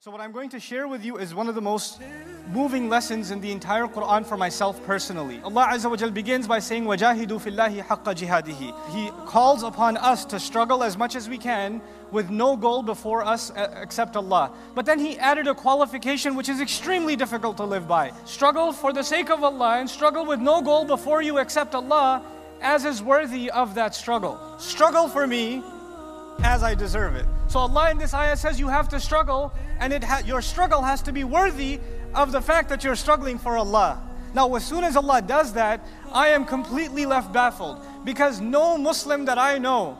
So what I'm going to share with you is one of the most moving lessons in the entire Quran for myself personally. Allah Azza wa Jal begins by saying, وَجَاهِدُوا فِي اللَّهِ حَقَّ جِهَادِهِ. He calls upon us to struggle as much as we can with no goal before us except Allah. But then He added a qualification which is extremely difficult to live by. Struggle for the sake of Allah and struggle with no goal before you except Allah as is worthy of that struggle. Struggle for me as I deserve it. So Allah in this ayah says you have to struggle, and your struggle has to be worthy of the fact that you're struggling for Allah. Now as soon as Allah does that, I am completely left baffled, because no Muslim that I know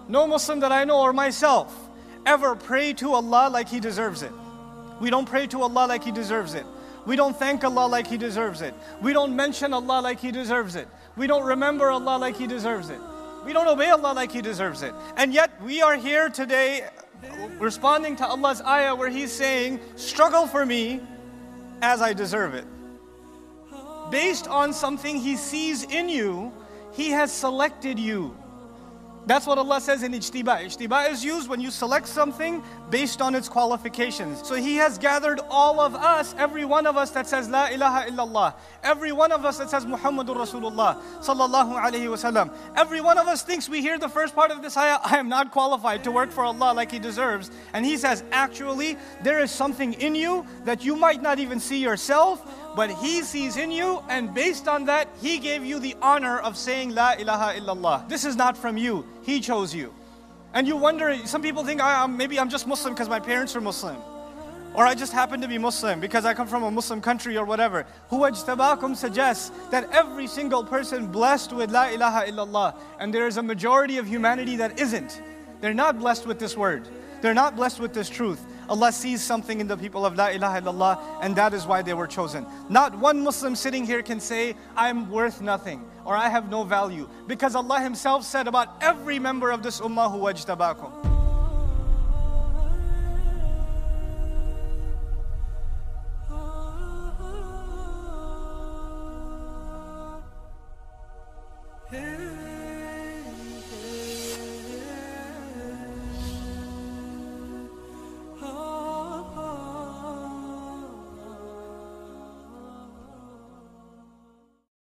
or myself ever pray to Allah like He deserves it. We don't pray to Allah like He deserves it. We don't thank Allah like He deserves it. We don't mention Allah like He deserves it. We don't remember Allah like He deserves it. We don't obey Allah like He deserves it. And yet we are here today responding to Allah's ayah where He's saying, struggle for me as I deserve it. Based on something He sees in you, He has selected you. That's what Allah says in ijtiba. Ijtiba is used when you select something based on its qualifications. So He has gathered all of us, every one of us that says La ilaha illallah, every one of us that says Muhammadur Rasulullah sallallahu alayhi wasallam. Every one of us thinks we hear the first part of this ayah, I am not qualified to work for Allah like He deserves. And He says, actually, there is something in you that you might not even see yourself, but He sees in you, and based on that, He gave you the honor of saying La ilaha illallah. This is not from you. He chose you. And you wonder, some people think, maybe I'm just Muslim because my parents are Muslim. Or I just happen to be Muslim because I come from a Muslim country or whatever. Huwa ijtabakum suggests that every single person blessed with La ilaha illallah, and there is a majority of humanity that isn't. They're not blessed with this word. They're not blessed with this truth. Allah sees something in the people of La ilaha illallah, and that is why they were chosen. Not one Muslim sitting here can say, I'm worth nothing, or I have no value. Because Allah Himself said about every member of this ummah, huwa ijtabakum.